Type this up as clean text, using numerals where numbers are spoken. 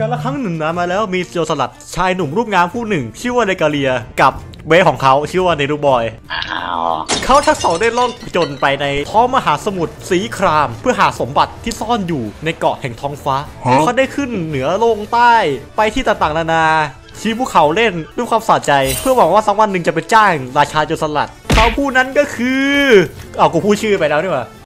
กาลครั้งหนึ่งนานมาแล้วมีโจรสลัดชายหนุ่มรูปงามผู้หนึ่งชื่อว่าเนกาเลียกับเบสของเขาชื่อว่าเนรูบอยเขาทั้งสองได้ล่องผจญไปในท้องมหาสมุทรสีครามเพื่อหาสมบัติที่ซ่อนอยู่ในเกาะแห่งท้องฟ้าเขาได้ขึ้นเหนือลงใต้ไปที่ต่างๆนานาชี้ภูเขาเล่นด้วยความสะใจเพื่อหวังว่าสักวันหนึ่งจะไปจ้างราชาโจรสลัดเขาผู้นั้นก็คือเอากูพูดชื่อไปแล้วนี่หว่า